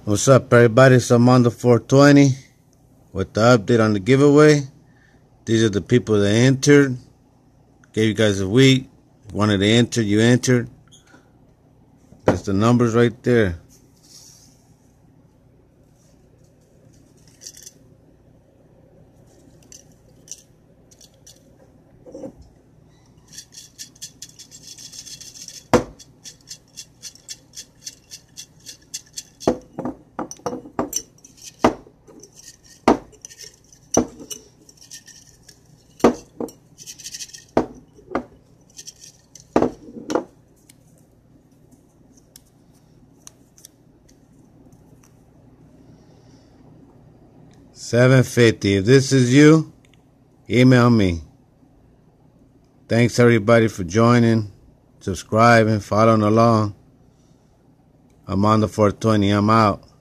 What's up, everybody? So I'm on the 420 with the update on the giveaway. These are the people that entered. Gave you guys a week. Wanted to enter, you entered. That's the numbers right there. $7.50. If this is you, email me. Thanks everybody for joining, subscribing, following along. I'm on the 420. I'm out.